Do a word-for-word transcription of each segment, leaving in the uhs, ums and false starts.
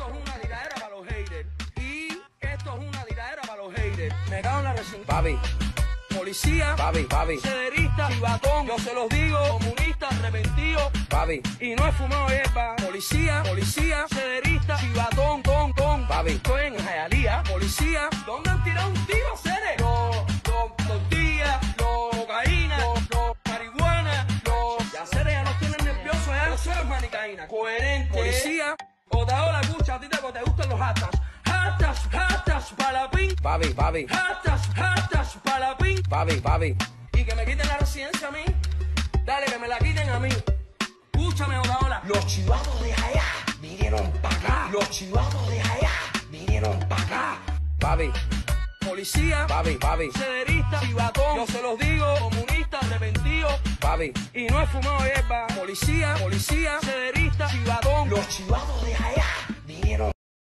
Esto es una tiradera para los haters. Y esto es una tiradera para los haters. Me cago en la recién. Papi. Policía, papi, papi, cederista, chivatón, yo se los digo, comunista, arrepentido, papi, y no he fumado hierba. Policía, policía, cederista, chivatón, ton, ton, papi, estoy en Hialeah. Policía, ¿dónde han tirado un tiro, seres? Los, los tortillas, los cocaína, los, los marihuana, los, ya seres ya los tienen nerviosos, ya no soy manicaína. Coherente, policía, Otaola, escucha, a ti te, te gustan los hashtags. Hashtags, hashtags, para la pin. Papi, papi. Hashtags, hashtags, para la pin. Papi, papi. Y que me quiten la residencia a mí. Dale, que me la quiten a mí. Escúchame, Otaola. Los chivatos de allá vinieron para acá. Los chivatos de allá vinieron para acá. Papi. Policía, papi, papi, cederista, chivatón, yo se los digo, comunista, arrepentido, papi, y no he fumado hierba. Policía, policía, cederista, chivatón, los chivatos de allá vinieron.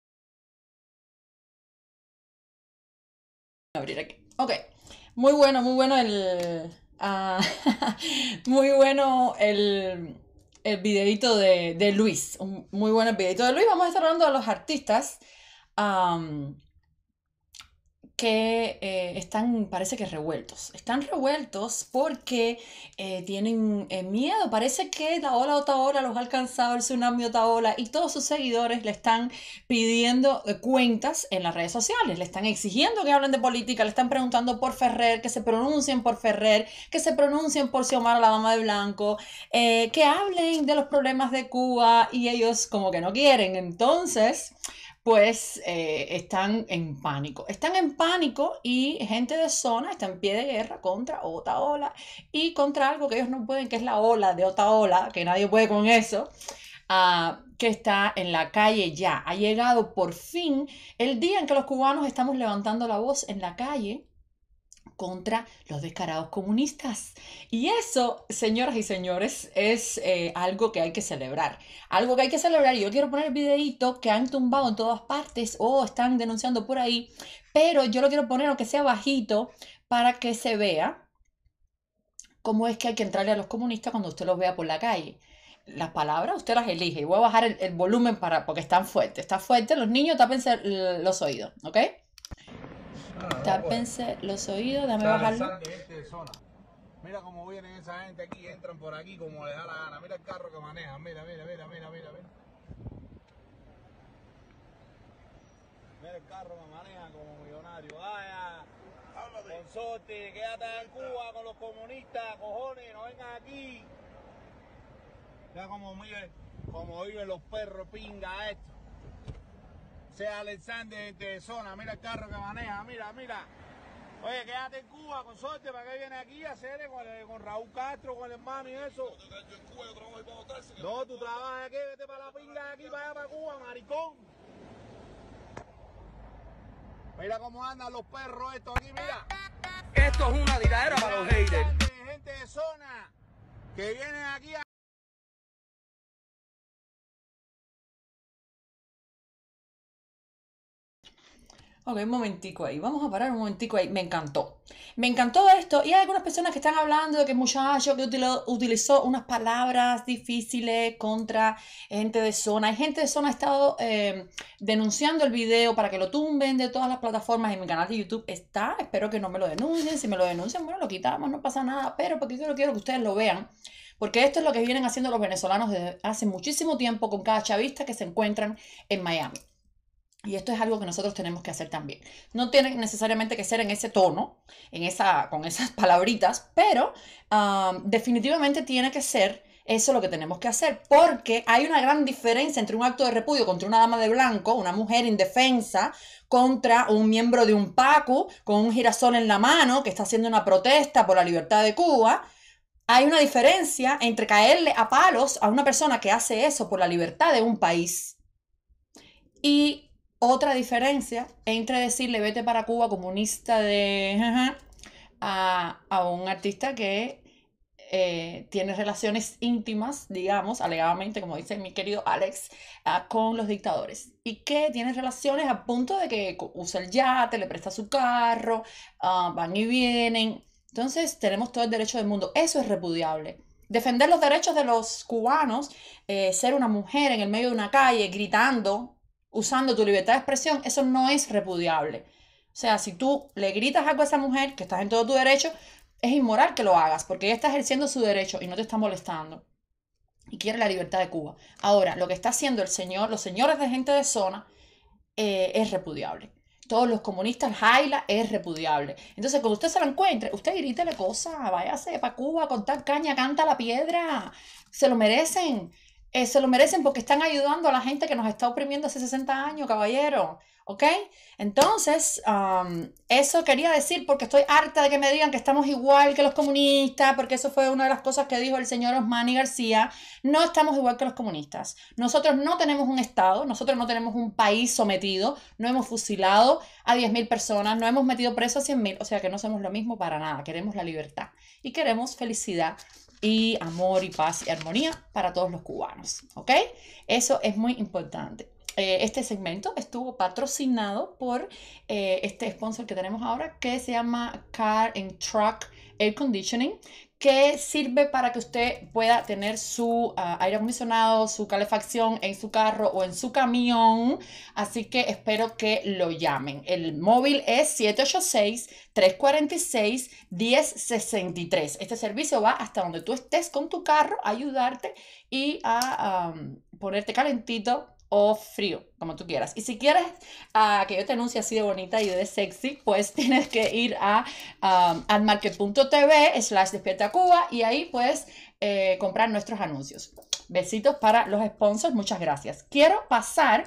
Abrir aquí. Ok, muy bueno, muy bueno el... Uh, muy bueno el, el videito de, de Luis. Un muy bueno el videito de Luis. Vamos a estar hablando de los artistas um, que eh, están, parece que revueltos. Están revueltos porque eh, tienen eh, miedo. Parece que la ola Otaola los ha alcanzado, el tsunami Otaola, y todos sus seguidores le están pidiendo eh, cuentas en las redes sociales. Le están exigiendo que hablen de política, le están preguntando por Ferrer, que se pronuncien por Ferrer, que se pronuncien por Xiomara, la dama de blanco, eh, que hablen de los problemas de Cuba, y ellos como que no quieren. Entonces... pues eh, están en pánico. Están en pánico y gente de zona está en pie de guerra contra Otaola y contra algo que ellos no pueden, que es la ola de Otaola, que nadie puede con eso, uh, que está en la calle ya. Ha llegado por fin el día en que los cubanos estamos levantando la voz en la calle contra los descarados comunistas. Y eso, señoras y señores, es eh, algo que hay que celebrar. Algo que hay que celebrar. Y yo quiero poner el videito que han tumbado en todas partes o están denunciando por ahí, pero yo lo quiero poner aunque sea bajito para que se vea cómo es que hay que entrarle a los comunistas cuando usted los vea por la calle. Las palabras usted las elige. Y voy a bajar el, el volumen para, porque están fuertes. Está fuerte. Los niños, tápense los oídos, ¿ok? Tápense los oídos, dame bajarlo. Mira cómo vienen esa gente aquí, entran por aquí como les da la gana. Mira el carro que manejan, mira, mira, mira, mira, mira, mira. Mira el carro que manejan como millonario. Vaya, consorte, quédate en Cuba con los comunistas, cojones, no vengan aquí. Mira cómo viven, cómo viven los perros pinga estos. Sea Alexander de zona, mira el carro que maneja, mira, mira. Oye, quédate en Cuba, con suerte, ¿para qué viene aquí a hacer con, con Raúl Castro, con el hermano y eso? Yo en Cuba, yo trabajo ahí para votarse. No, tú trabajas aquí, vete para la pinga de aquí, para allá, para Cuba, maricón. Mira cómo andan los perros estos aquí, mira. Esto es una tiradera para los haters. Gente de zona que vienen aquí a... Ok, un momentico ahí, vamos a parar un momentico ahí, me encantó. Me encantó esto y hay algunas personas que están hablando de que el muchacho que utilizó, utilizó unas palabras difíciles contra gente de zona. Hay gente de zona que ha estado eh, denunciando el video para que lo tumben de todas las plataformas. En mi canal de YouTube está, espero que no me lo denuncien. Si me lo denuncian, bueno, lo quitamos, no pasa nada, pero porque yo quiero que ustedes lo vean. Porque esto es lo que vienen haciendo los venezolanos desde hace muchísimo tiempo con cada chavista que se encuentran en Miami. Y esto es algo que nosotros tenemos que hacer también. No tiene necesariamente que ser en ese tono, en esa, con esas palabritas, pero um, definitivamente tiene que ser eso lo que tenemos que hacer, porque hay una gran diferencia entre un acto de repudio contra una dama de blanco, una mujer indefensa, contra un miembro de un PACU con un girasol en la mano que está haciendo una protesta por la libertad de Cuba. Hay una diferencia entre caerle a palos a una persona que hace eso por la libertad de un país y otra diferencia entre decirle vete para Cuba comunista de a, a un artista que eh, tiene relaciones íntimas, digamos, alegadamente, como dice mi querido Alex, uh, con los dictadores. Y que tiene relaciones a punto de que usa el yate, le presta su carro, uh, van y vienen. Entonces tenemos todo el derecho del mundo. Eso es repudiable. Defender los derechos de los cubanos, eh, ser una mujer en el medio de una calle gritando usando tu libertad de expresión, eso no es repudiable. O sea, si tú le gritas algo a esa mujer, que estás en todo tu derecho, es inmoral que lo hagas, porque ella está ejerciendo su derecho y no te está molestando. Y quiere la libertad de Cuba. Ahora, lo que está haciendo el señor, los señores de Gente de Zona, eh, es repudiable. Todos los comunistas, Jaila, es repudiable. Entonces, cuando usted se lo encuentre, usted grítele cosas, váyase para Cuba con tal caña, canta la piedra. Se lo merecen. Eh, se lo merecen porque están ayudando a la gente que nos está oprimiendo hace sesenta años, caballero. ¿Ok? Entonces, um, eso quería decir porque estoy harta de que me digan que estamos igual que los comunistas, porque eso fue una de las cosas que dijo el señor Osmani García. No estamos igual que los comunistas. Nosotros no tenemos un Estado, nosotros no tenemos un país sometido, no hemos fusilado a diez mil personas, no hemos metido presos a cien mil, o sea que no somos lo mismo para nada. Queremos la libertad y queremos felicidad y amor y paz y armonía para todos los cubanos. ¿Ok? Eso es muy importante. Eh, este segmento estuvo patrocinado por eh, este sponsor que tenemos ahora que se llama Car and Truck Air Conditioning, que sirve para que usted pueda tener su uh, aire acondicionado, su calefacción en su carro o en su camión. Así que espero que lo llamen. El móvil es siete ocho seis, tres cuatro seis, uno cero seis tres. Este servicio va hasta donde tú estés con tu carro a ayudarte y a um, ponerte calentito o frío, como tú quieras. Y si quieres uh, que yo te anuncie así de bonita y de sexy, pues tienes que ir a um, admarket punto t v slash despierta Cuba y ahí puedes eh, comprar nuestros anuncios. Besitos para los sponsors, muchas gracias. Quiero pasar...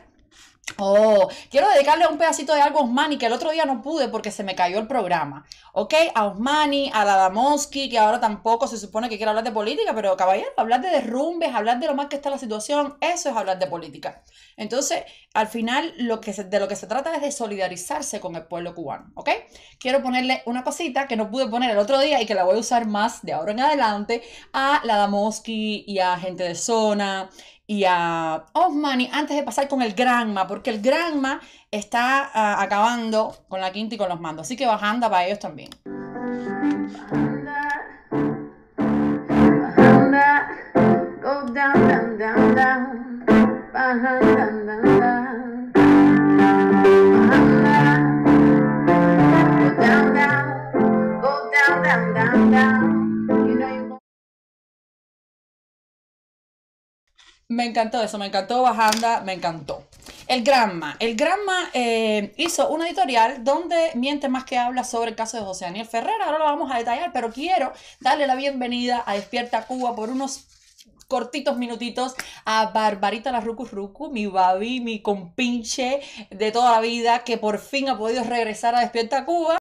Oh, quiero dedicarle un pedacito de algo a Osmani, que el otro día no pude porque se me cayó el programa. Ok, a Osmani, a la Adamowski, que ahora tampoco se supone que quiere hablar de política, pero caballero, hablar de derrumbes, hablar de lo mal que está la situación, eso es hablar de política. Entonces, al final, lo que se, de lo que se trata es de solidarizarse con el pueblo cubano, ¿ok? Quiero ponerle una cosita que no pude poner el otro día y que la voy a usar más de ahora en adelante a la Adamowski y a Gente de Zona y a Osmani antes de pasar con el Granma, porque el Granma está uh, acabando con la quinta y con los mandos, así que bajanda para ellos también. Bajanda, bajanda, go down, down, down, down, bajanda, down, down, bajanda, go down, down, go down, down, down, down, you know you... Me encantó eso, me encantó Bajanda, me encantó. El Granma. El Granma eh, hizo una editorial donde miente más que habla sobre el caso de José Daniel Ferrer. Ahora lo vamos a detallar, pero quiero darle la bienvenida a Despierta Cuba por unos cortitos minutitos a Barbarita la Rucu Rucu, mi babi, mi compinche de toda la vida, que por fin ha podido regresar a Despierta Cuba.